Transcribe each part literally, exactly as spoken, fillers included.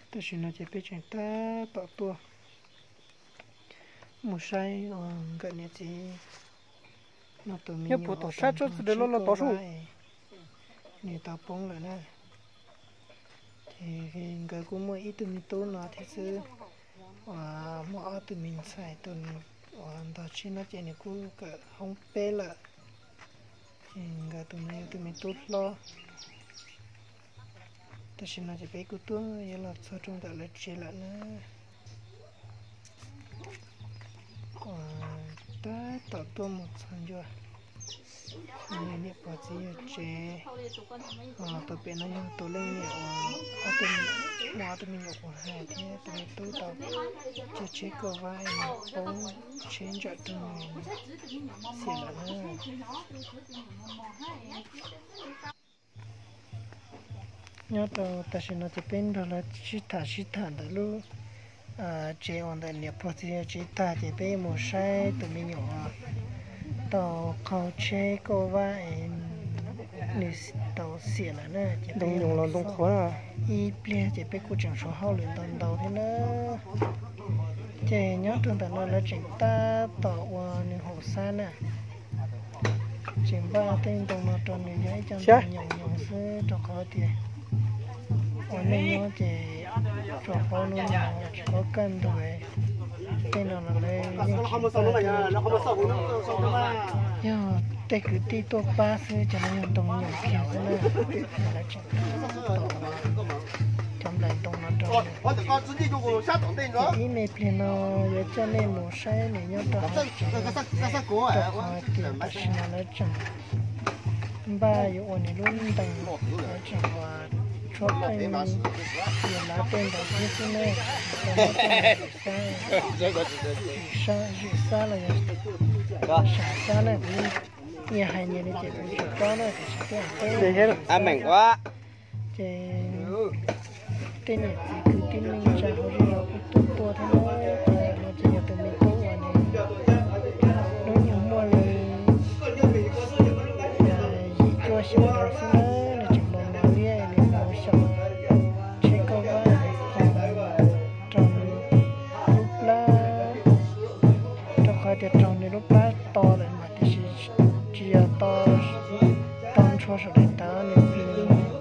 ta chỉ nói chỉ biết chuyện ta tạo tua một sai gần như chỉ nó tụi mình nhiều tổ sát cho để nó là tổ số nhiều tao bông lại nè thì cái cũng mỗi ít tụi mình tốt nó thì chứ và mỗi tụi mình xài tụi đó chỉ nó chỉ này cũng cả không bé là thì cái tụi mình tụi mình tốt lo ta chỉ nói chỉ bé cũng tốt vậy là sau trong đó là chỉ là nó ta tạo tua một phần rồi này nè bỏ gì chế à tụi bên nó dùng tụi lên nhẹ à tụi mà tụi mình học hai thì tụi mình tụi tao chế chế cơ vai bông chế cho tụi mình xịn là nữa nhớ tao ta sẽ nói bên đó là chỉ thả chỉ thả đó luôn à chế on đây nè bỏ gì chế thả chế bên một sai tụi mình nhỏ tàu khâu chế cô vai nè tàu xịn là nè đồng dùng là đồng khó à y ple chế bên cô chẳng số hao lên tàu tàu thế nữa chế nhớ trong tàu là chế ta tàu qua nè hồ sa nè chế ba tên tàu nó tròn nè giấy trong tàu nhộng nhộng sơ trò khó tiền ở đây nó chế trò khó luôn mà có cân rồi tên nó là đây nhưng không sao nó nó không sao nó nhưng tay cứ đi tô ba sơ cho nó dùng tông nhộng kia thế này là chỉ trong lại tông nó tròn ý này thì nó giờ cho nên một sai này nhớ đó trò khó tiền bác sĩ nó chẳng ba yêu ổn định luôn bằng nó chẳng qua cho anh tiền lá tên đầu tiên thế này sa sa là sa là như hai nhà này chỉ có cho nó thì sẽ để à mảnh quá tên này thì cứ tin mình ra hồi giờ cũng tốt tốt thế nó nó chỉ là tụi mình tốt rồi này nó nhiều mua lời gì cho xong rồi xong là chỉ bằng nào đi này nào xong chế câu ba trong lúc lá trong khai tiệt trong này lúc lá to lên mà thì chỉ chỉ là to to cho sự đánh ta này vì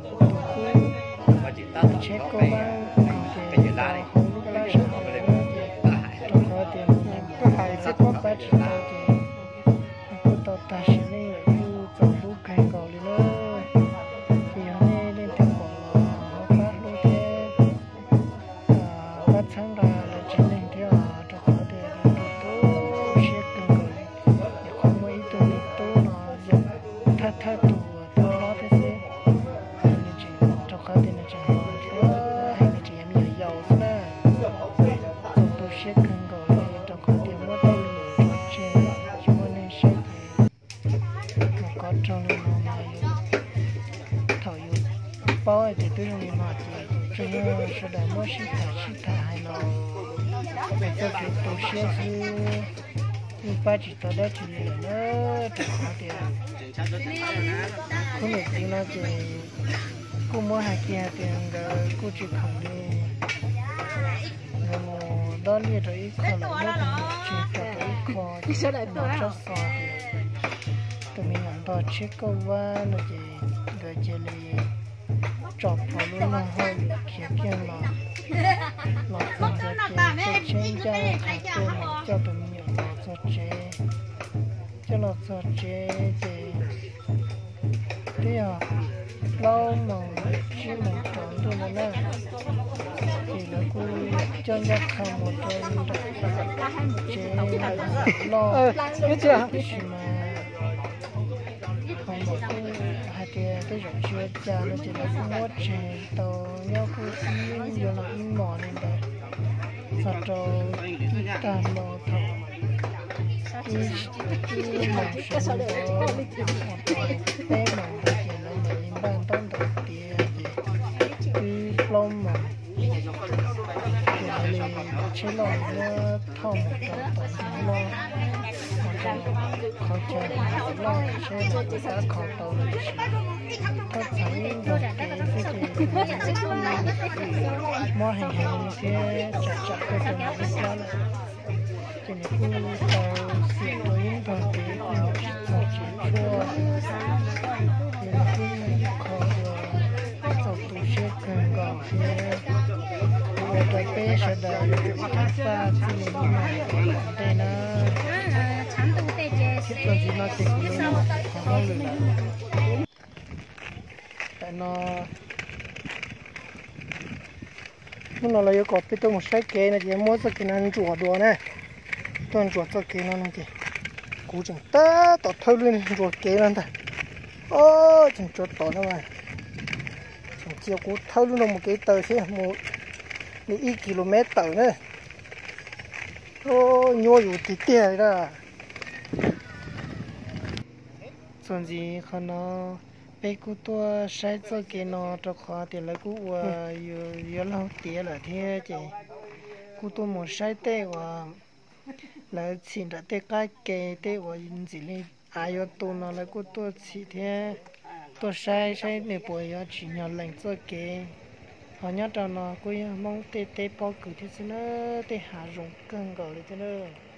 chế câu ba cái gì là không lúc lá sao trong khai tiệt có hai chiếc có ba chỉ tao thì có tao ta sẽ lên là như trong lúc khai cầu đi nữa thì hôm nay lên theo cổ phát luôn thế phát sáng ra là chỉ lên theo trong khai tiệt là đồ tốt sẽ cần rồi để không có ý tưởng để tốt nó dần thắt thắt tụ tụ nó thế thế nên chỉ trong khai tiệt là chỉ hay là chỉ em nhiều giàu thế nè trong tôi sẽ cần rồi trong khai tiệt mất đâu là chế cho nên sẽ mà có trong này mà thổi bao thì tôi dùng mà cho nên sẽ để mất sĩ thả sĩ thả hay nó bây giờ thì tôi sẽ cứ như ba chỉ tôi đã chỉ là nó trong khai tiệt không được gì nó chỉ cô mua hai kia tiền cô chỉ không đi rồi đó như rồi khó là nó chỉ cho tới khó nó cho sò tụi mình làm đó chiếc câu va nó chỉ rồi chỉ là chọc vào luôn nó hơi kia kia mà nó không có cái trên cho thằng tôi mà cho tụi mình làm nó cho chế cho nó cho chế thì thế à lâu mà chỉ mình chọn tôi là nè thì nó cũng cho nhắc không một cái chế lo biết chưa mà không một cái hai cái cái rộng chưa cha nó chỉ là cũng mất chế tàu nhau cũng xin vô là in mỏ lên đây và trâu tàn mỏ thọ cái cái mỏ sân đó bé mỏ đó chỉ là mình ban tông đầu tiên thì cái lông mỏ thì chế lò nó thò một tàu tàu lo khó chơi lo chế đã khó tàu có thấy một cái cái mò hình hình cái chặt chặt cái cái này ra là thì nó cũng tàu xịn đối với tàu cái nó chỉ tàu chỉ cho thì nó cũng khó tàu tụ xe cần gặp cái cái bé sẽ đợi các pha thì mình đây nó thiết lập gì nó tìm kiếm khó lừa tại nó nó là yêu cầu biết tôi một sai kế này chỉ mua cho cái này chuột đùa này tôi chuột cho cái nó này kì cú chẳng ta tọt thôi luôn chuột kế lên thôi ô chẳng chuột tọt đâu mà chẳng chiều cú thôi luôn một cái tờ thế một mấy ít km tờ nữa ô nhuaอยู่tí tiền đóส่วนgì còn nó bây cú tua sai cho cái nó cho khó thì lấy cú và yêu yêu lâu tiền là thế chứ cú tua một sai tệ và là xin ra tệ cái cái tệ và gì lên ai yêu tu nó lấy cú tua chỉ thế tua sai sai để bồi yêu chỉ nhờ lệnh cho cái họ nhớ cho nó cú mong tệ tệ bao cử thế chứ nó tệ hạ rộng cân gọi thế nữa